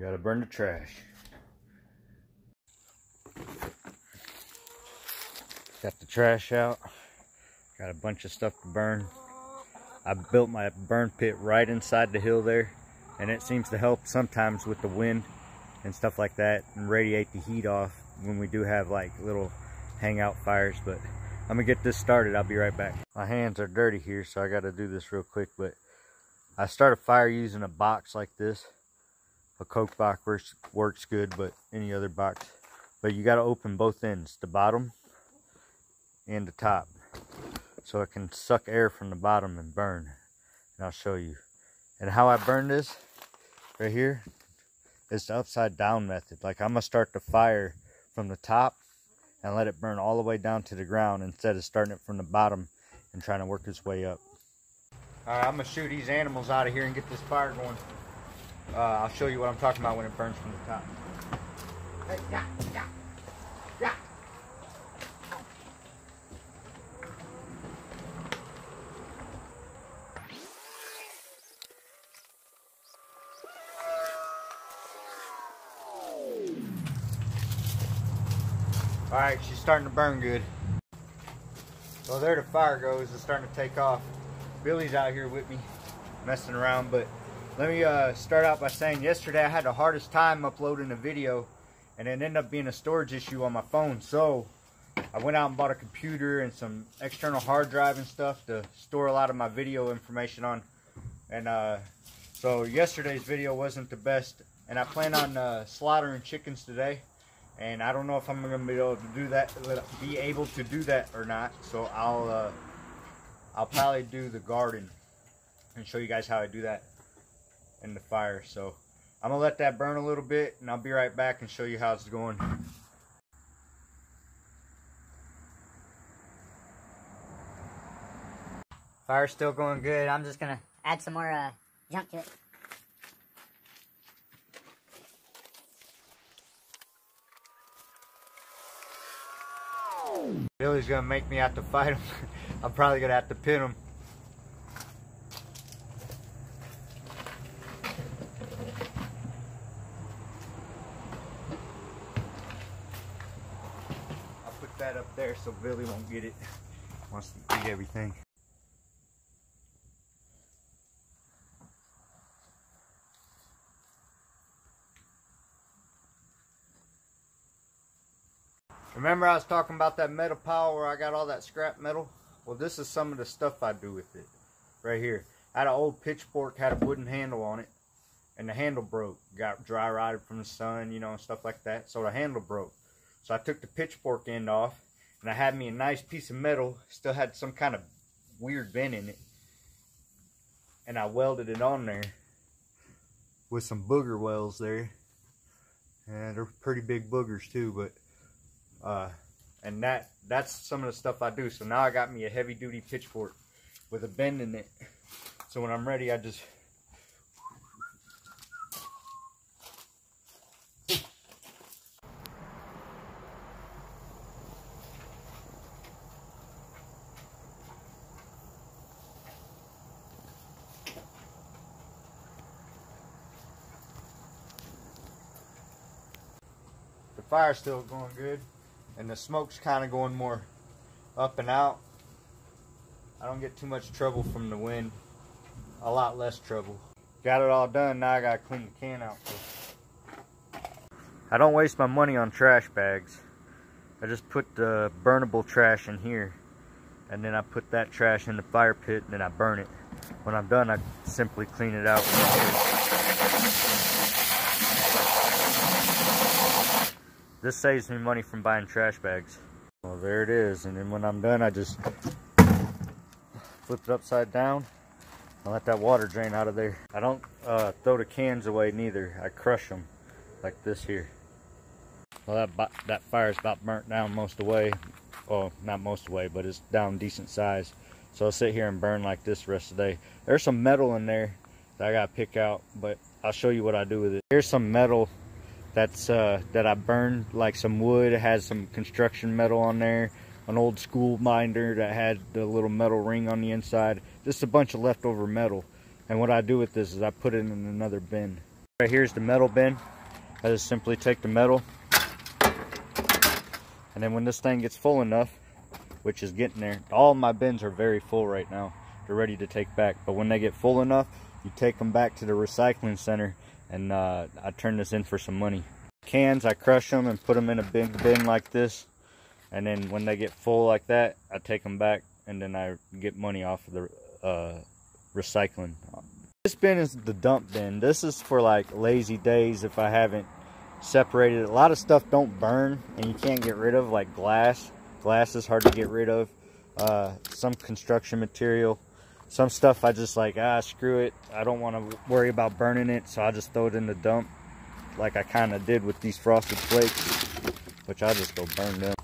Gotta burn the trash. Got the trash out. Got a bunch of stuff to burn. I built my burn pit right inside the hill there, and it seems to help sometimes with the wind and stuff like that, and radiate the heat off when we do have like little hangout fires. But I'm gonna get this started. I'll be right back. My hands are dirty here, so I gotta do this real quick. But I start a fire using a box like this. A Coke box works good, but any other box. But you gotta open both ends, the bottom and the top, so it can suck air from the bottom and burn. And I'll show you. And how I burn this right here is the upside down method. Like, I'm gonna start the fire from the top and let it burn all the way down to the ground instead of starting it from the bottom and trying to work its way up. Alright, I'm gonna shoot these animals out of here and get this fire going. I'll show you what I'm talking about when it burns from the top. Hey, yeah. Alright, she's starting to burn good. So there the fire goes. It's starting to take off. Billy's out here with me, messing around. But let me start out by saying yesterday I had the hardest time uploading a video, and it ended up being a storage issue on my phone. So I went out and bought a computer and some external hard drive and stuff to store a lot of my video information on. And so yesterday's video wasn't the best, and I plan on slaughtering chickens today. And I don't know if I'm gonna be able to do that, or not. So I'll probably do the garden and show you guys how I do that in the fire. So I'm gonna let that burn a little bit, and I'll be right back and show you how it's going. Fire's still going good. I'm just gonna add some more junk to it. Billy's gonna make me have to fight him. I'm probably gonna have to pin him. I'll put that up there so Billy won't get it. Wants to eat everything. Remember I was talking about that metal pile where I got all that scrap metal? Well, this is some of the stuff I do with it. Right here. I had an old pitchfork, had a wooden handle on it, and the handle broke. Got dry rotted from the sun, you know, and stuff like that. So the handle broke. So I took the pitchfork end off, and I had me a nice piece of metal. Still had some kind of weird bend in it. And I welded it on there with some booger welds there. And they're pretty big boogers too, but and that's some of the stuff I do. So now I got me a heavy duty pitchfork with a bend in it. So when I'm ready, I just the fire's still going good. And the smoke's kind of going more up and out. I don't get too much trouble from the wind. A lot less trouble. Got it all done. Now I gotta clean the can out. I don't waste my money on trash bags. I just put the burnable trash in here, and then I put that trash in the fire pit, and then I burn it. When I'm done, I simply clean it out. This saves me money from buying trash bags. Well, there it is. And then when I'm done, I just flip it upside down and let that water drain out of there. I don't throw the cans away neither. I crush them like this here. Well, that fire's about burnt down most of the way. Well, not most of the way, but it's down decent size. So I'll sit here and burn like this the rest of the day. There's some metal in there that I gotta pick out, but I'll show you what I do with it. Here's some metal that's that I burned, like some wood. It has some construction metal on there, an old school binder that had the little metal ring on the inside, just a bunch of leftover metal. And what I do with this is I put it in another bin. Right here's the metal bin. I just simply take the metal, and then when this thing gets full enough, which is getting there, all my bins are very full right now. They're ready to take back, but when they get full enough, you take them back to the recycling center, and I turn this in for some money. Cans, I crush them and put them in a big bin like this, and then when they get full like that, I take them back, and then I get money off of the recycling. This bin is the dump bin. This is for like lazy days if I haven't separated. A lot of stuff don't burn and you can't get rid of, like glass. Glass is hard to get rid of. Some construction material. Some stuff I just like, screw it. I don't want to worry about burning it, so I just throw it in the dump, like I kind of did with these Frosted Flakes, which I just go burn them.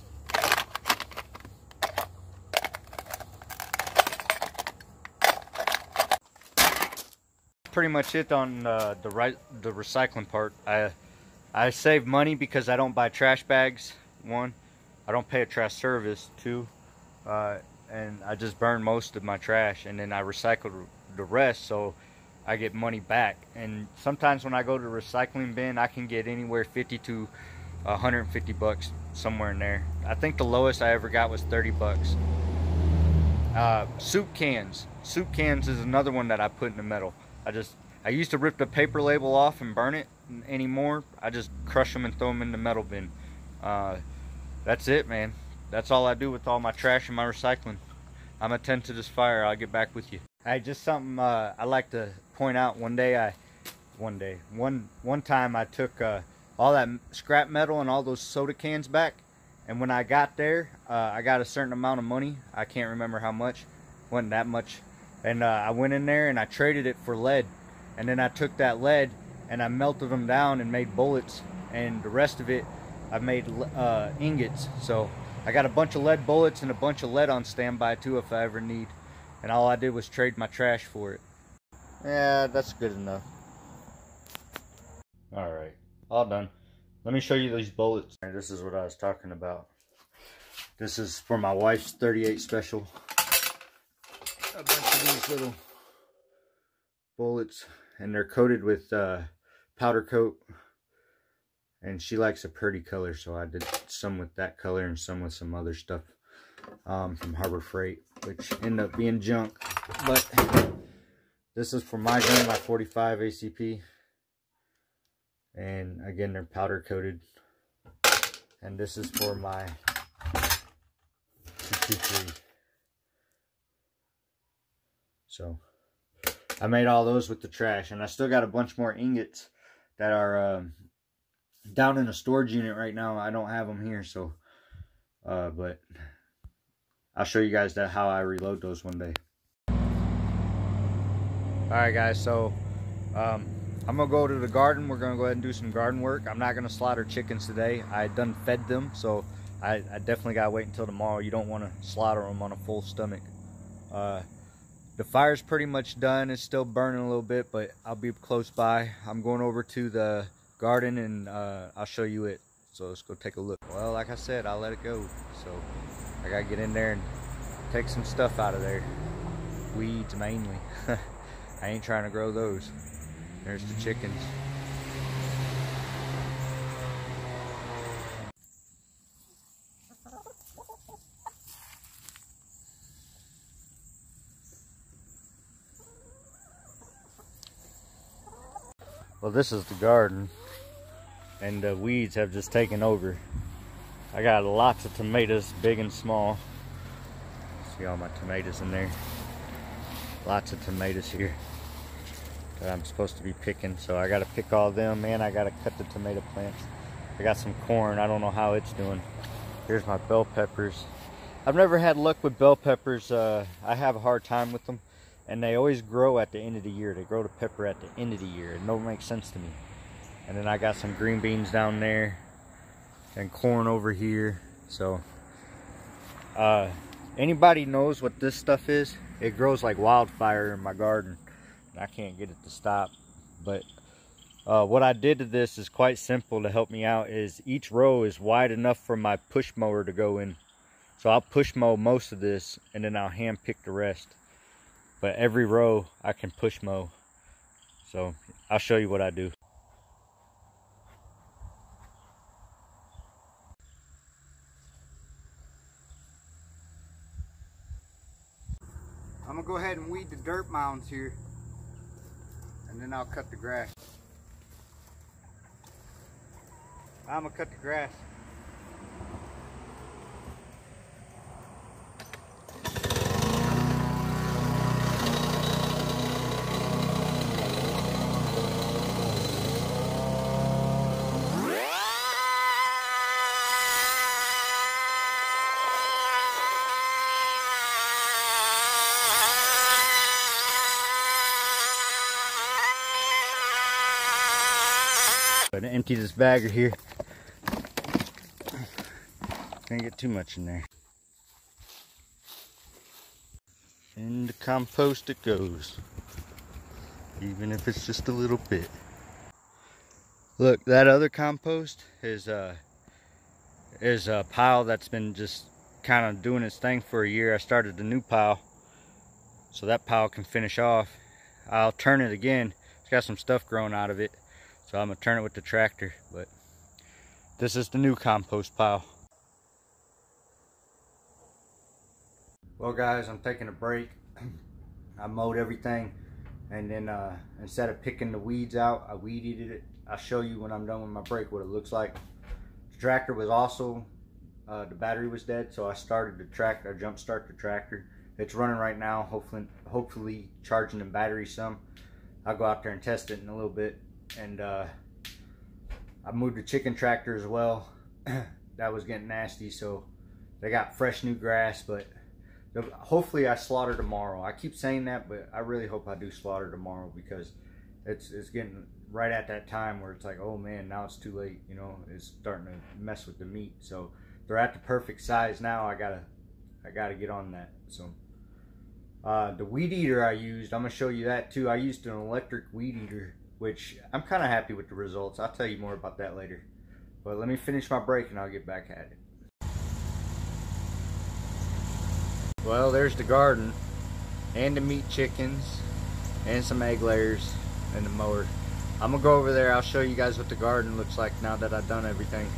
Pretty much it on the recycling part. I save money because I don't buy trash bags. 1, I don't pay a trash service. 2, and I just burn most of my trash, and then I recycle the rest, so I get money back. And sometimes when I go to the recycling bin, I can get anywhere 50 to 150 bucks, somewhere in there. I think the lowest I ever got was 30 bucks. Soup cans. Soup cans is another one that I put in the metal. I used to rip the paper label off and burn it. Anymore, I just crush them and throw them in the metal bin. That's it, man. That's all I do with all my trash and my recycling. I'm gonna tend to this fire. I'll get back with you. Hey, just something I like to point out. One time I took all that scrap metal and all those soda cans back, and when I got there, I got a certain amount of money. I can't remember how much. Wasn't that much. And I went in there and I traded it for lead, and then I took that lead and I melted them down and made bullets, and the rest of it I made ingots. So I got a bunch of lead bullets and a bunch of lead on standby too if I ever need, and all I did was trade my trash for it. Yeah, that's good enough. Alright, all done. Let me show you these bullets. This is what I was talking about. This is for my wife's 38 special. A bunch of these little bullets, and they're coated with powder coat, and she likes a pretty color, so I did some with that color and some with some other stuff from Harbor Freight, which ended up being junk. But this is for my gun, my 45 ACP, and again they're powder coated. And this is for my 223. So I made all those with the trash, and I still got a bunch more ingots that are down in a storage unit right now. I don't have them here, so but I'll show you guys how I reload those one day. Alright guys, so I'm gonna go to the garden. We're gonna go ahead and do some garden work. I'm not gonna slaughter chickens today. I done fed them, so I definitely gotta wait until tomorrow. You don't want to slaughter them on a full stomach. The fire's pretty much done. It's still burning a little bit, but I'll be close by. I'm going over to the garden, and I'll show you it. So let's go take a look. Well, like I said, I'll let it go. So I gotta get in there and take some stuff out of there. Weeds mainly. I ain't trying to grow those. There's the chickens. Well, this is the garden, and the weeds have just taken over. I got lots of tomatoes, big and small. See all my tomatoes in there. Lots of tomatoes here that I'm supposed to be picking, so I gotta pick all them, and I gotta cut the tomato plants. I got some corn. I don't know how it's doing. Here's my bell peppers. I've never had luck with bell peppers. I have a hard time with them. And they always grow at the end of the year. They grow the pepper at the end of the year. It don't make sense to me. And then I got some green beans down there. And corn over here. So, anybody knows what this stuff is? It grows like wildfire in my garden. I can't get it to stop. But what I did to this is quite simple to help me out. Is each row is wide enough for my push mower to go in. So I'll push mow most of this, and then I'll hand pick the rest. But every row I can push mow. So I'll show you what I do. I'm gonna go ahead and weed the dirt mounds here, and then I'll cut the grass. I'm gonna cut the grass. Gonna empty this bagger here. Can't get too much in there. In the compost it goes, even if it's just a little bit. Look, that other compost is a pile that's been just kind of doing its thing for a year. I started a new pile, so that pile can finish off. I'll turn it again. It's got some stuff growing out of it, so I'm gonna turn it with the tractor. But this is the new compost pile. Well guys, I'm taking a break. I mowed everything, and then instead of picking the weeds out, I weed eated it. I'll show you when I'm done with my break what it looks like. The tractor was also, the battery was dead, so I started the tractor, I jump start the tractor. It's running right now, hopefully charging the battery some. I'll go out there and test it in a little bit. And I moved the chicken tractor as well. That was getting nasty, so they got fresh new grass, but hopefully I slaughter tomorrow. I keep saying that, but I really hope I do slaughter tomorrow, because it's getting right at that time where it's like, oh man, now it's too late, you know, it's starting to mess with the meat. So they're at the perfect size now. I gotta get on that. So the weed eater I used, I'm gonna show you that too. I used an electric weed eater, which I'm kind of happy with the results. I'll tell you more about that later. But let me finish my break and I'll get back at it. Well, there's the garden and the meat chickens and some egg layers and the mower. I'm gonna go over there. I'll show you guys what the garden looks like now that I've done everything.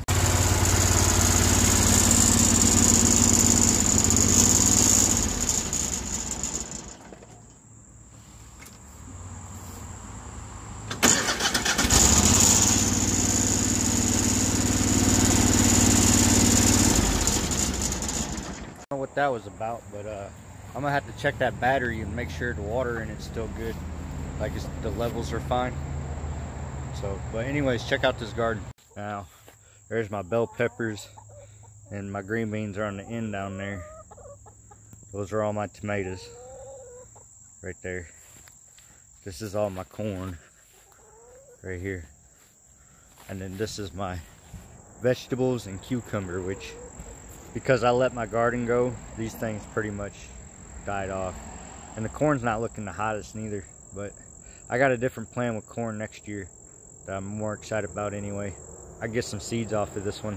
What that was about, but I'm gonna have to check that battery and make sure the water in it's still good, like the levels are fine. So, but anyways, check out this garden. Now there's my bell peppers, and my green beans are on the end down there. Those are all my tomatoes right there. This is all my corn right here, and then this is my vegetables and cucumber, which, because I let my garden go, these things pretty much died off. And the corn's not looking the hottest neither, but I got a different plan with corn next year that I'm more excited about anyway. I get some seeds off of this one.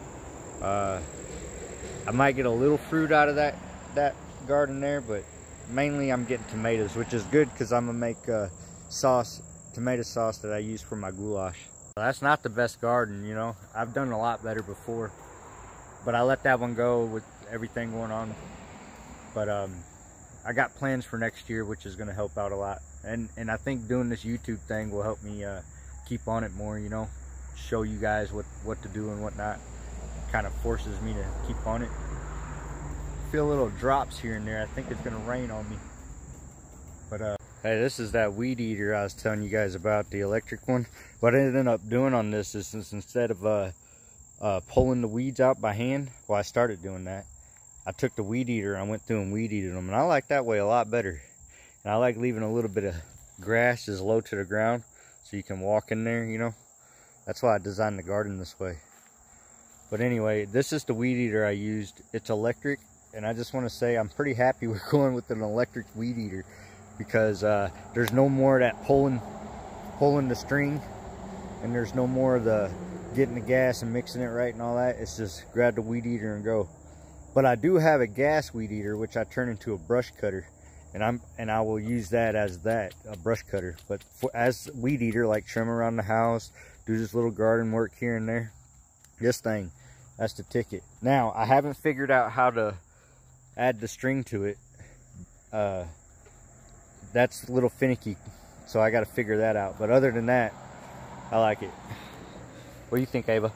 I might get a little fruit out of that garden there, but mainly I'm getting tomatoes, which is good because I'm gonna make tomato sauce that I use for my goulash. That's not the best garden, you know. I've done a lot better before, but I let that one go with everything going on. But I got plans for next year, which is going to help out a lot. And I think doing this YouTube thing will help me keep on it more, you know. Show you guys what to do and what not. Kind of forces me to keep on it. Feel little drops here and there. I think it's going to rain on me. But hey, this is that weed eater I was telling you guys about, the electric one. What I ended up doing on this is, instead of pulling the weeds out by hand, well, I started doing that. I took the weed eater and I went through and weed eated them, and I like that way a lot better. And I like leaving a little bit of grass as low to the ground so you can walk in there, you know. That's why I designed the garden this way. But anyway, this is the weed eater I used. It's electric, and I just want to say I'm pretty happy with going with an electric weed eater, because there's no more of that pulling the string, and there's no more of the getting the gas and mixing it right and all that. It's just grab the weed eater and go. But I do have a gas weed eater, which I turn into a brush cutter, and I will use that as a brush cutter. But as weed eater, like trim around the house, do this little garden work here and there, this thing, that's the ticket. Now, I haven't figured out how to add the string to it. That's a little finicky, so I got to figure that out. But other than that, I like it. What do you think, Ava?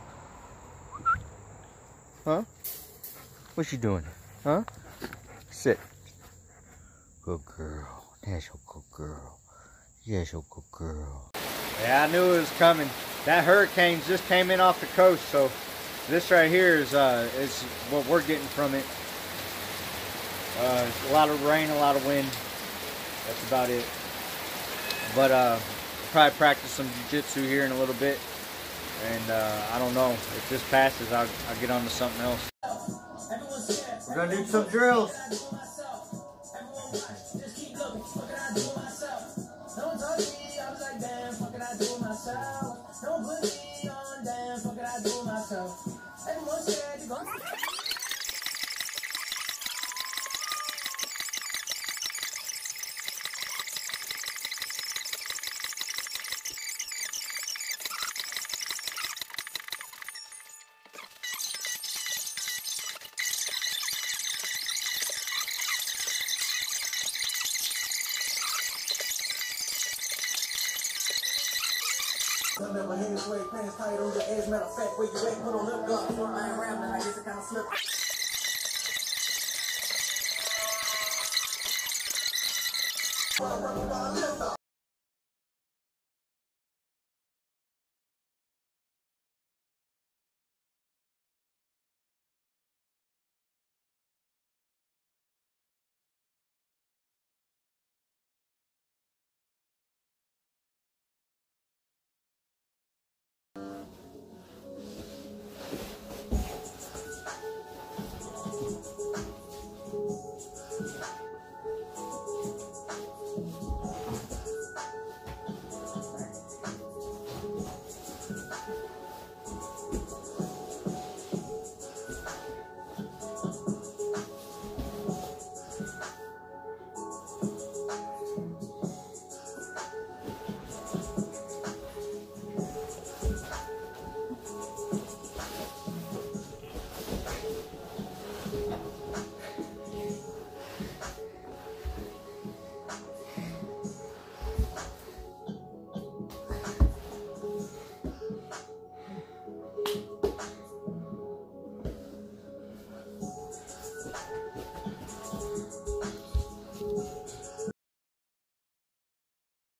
Huh? What you doing? Huh? Sit. Good girl. That's your good girl. Yes, your good girl. Yeah, I knew it was coming. That hurricane just came in off the coast, so this right here is what we're getting from it. A lot of rain, a lot of wind. That's about it. But probably practice some jiu-jitsu here in a little bit. And I don't know, if this passes, I'll get on to something else. We're gonna do some drills. Never hands, way pants tight on your edge. Matter of fact, where you at, put on lip guard. I ain't rambling, I guess it kind of slip.